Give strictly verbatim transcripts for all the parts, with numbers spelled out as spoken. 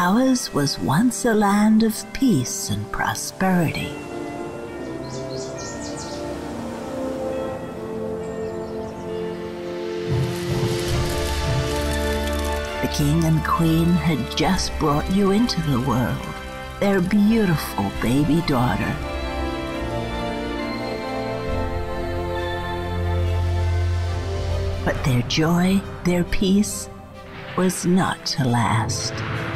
Ours was once a land of peace and prosperity. The king and queen had just brought you into the world, their beautiful baby daughter. But their joy, their peace, was not to last.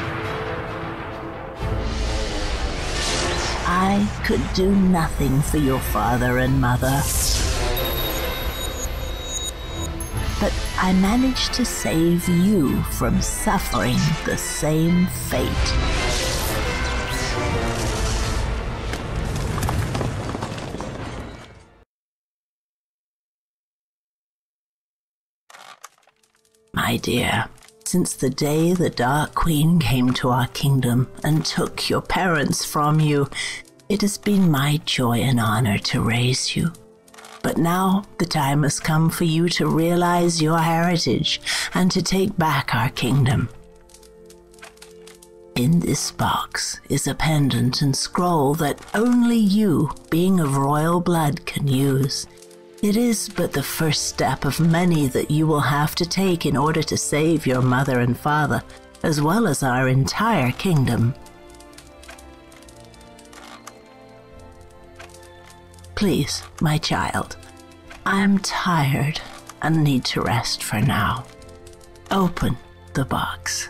I could do nothing for your father and mother, but I managed to save you from suffering the same fate. My dear, since the day the Dark Queen came to our kingdom and took your parents from you, it has been my joy and honor to raise you. But now the time has come for you to realize your heritage and to take back our kingdom. In this box is a pendant and scroll that only you, being of royal blood, can use. It is but the first step of many that you will have to take in order to save your mother and father, as well as our entire kingdom. Please, my child, I am tired and need to rest for now. Open the box.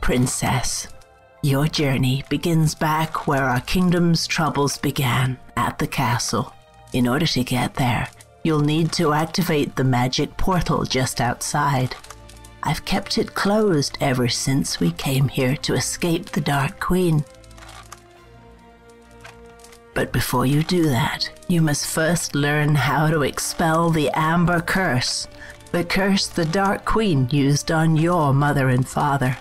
Princess, your journey begins back where our kingdom's troubles began, at the castle. In order to get there, you'll need to activate the magic portal just outside. I've kept it closed ever since we came here to escape the Dark Queen. But before you do that, you must first learn how to expel the Amber Curse, the curse the Dark Queen used on your mother and father.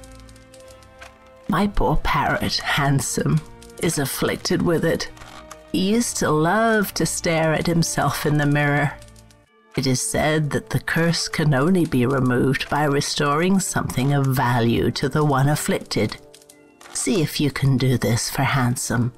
My poor parrot, Handsome, is afflicted with it. He used to love to stare at himself in the mirror. It is said that the curse can only be removed by restoring something of value to the one afflicted. See if you can do this for Handsome.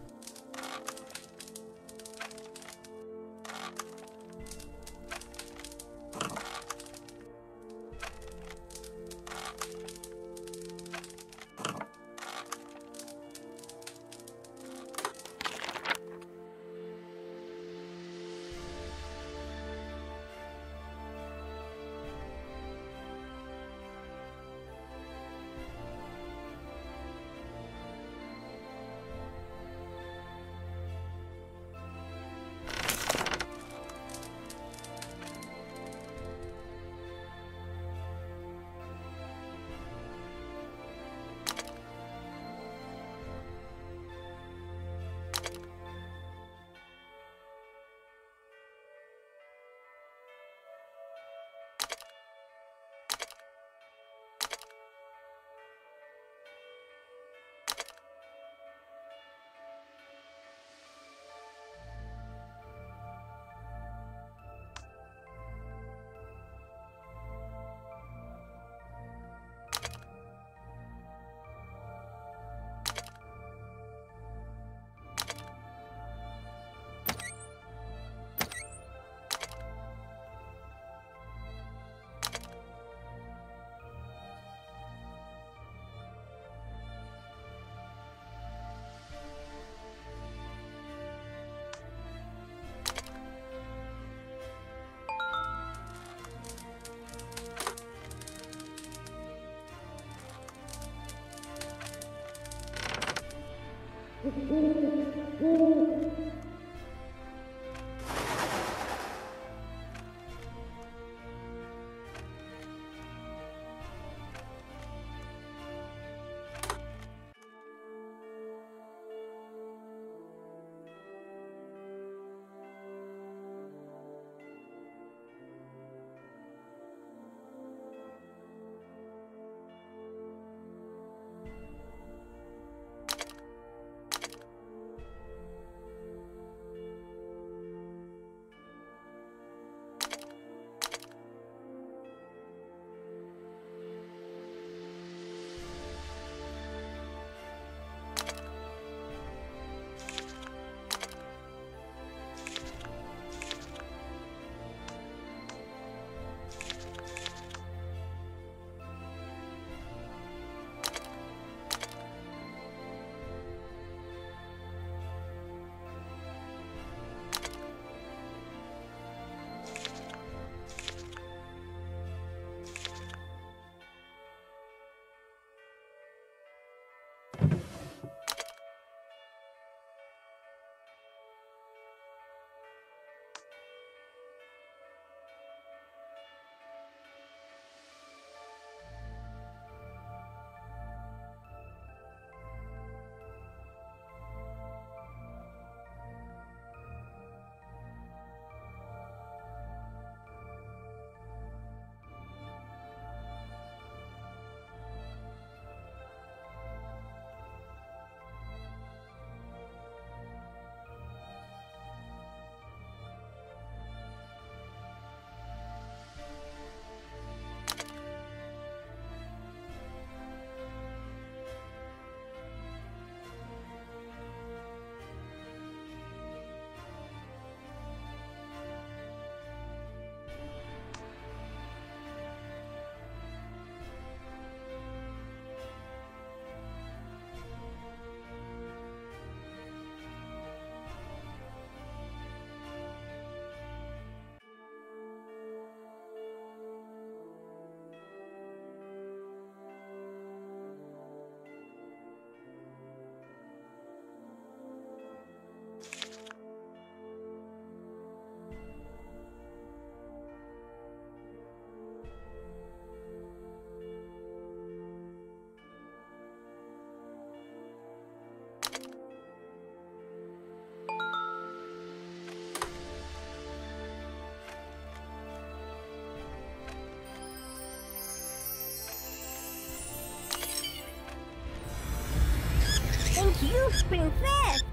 you, princess!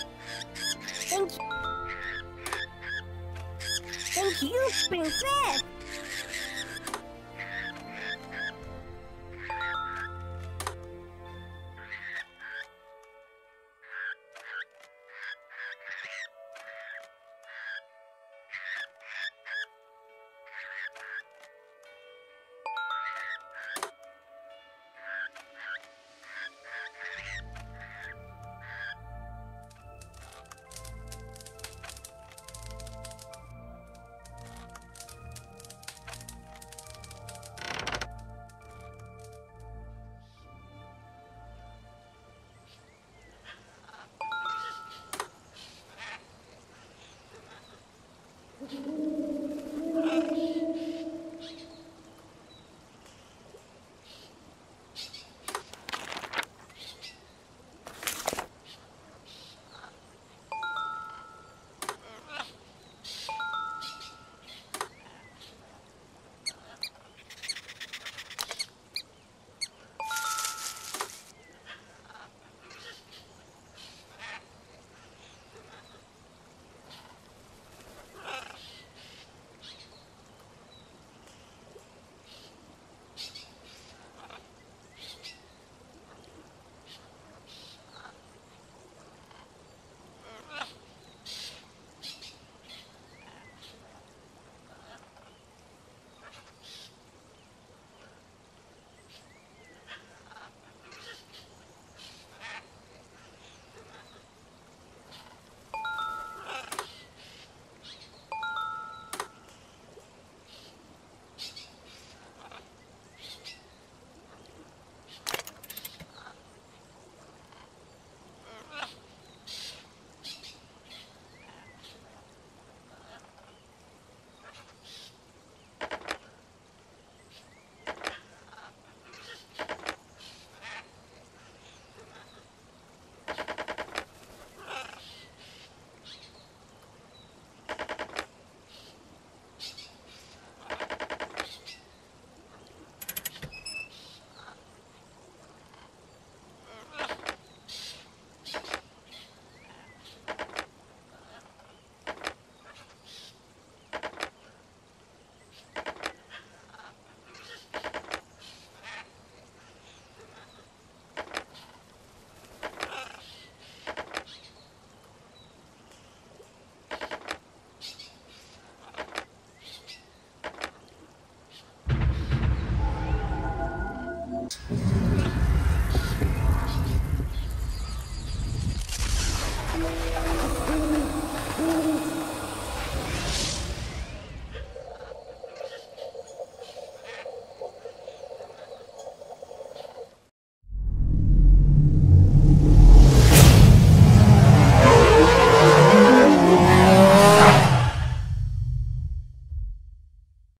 Thank you! Thank you, princess!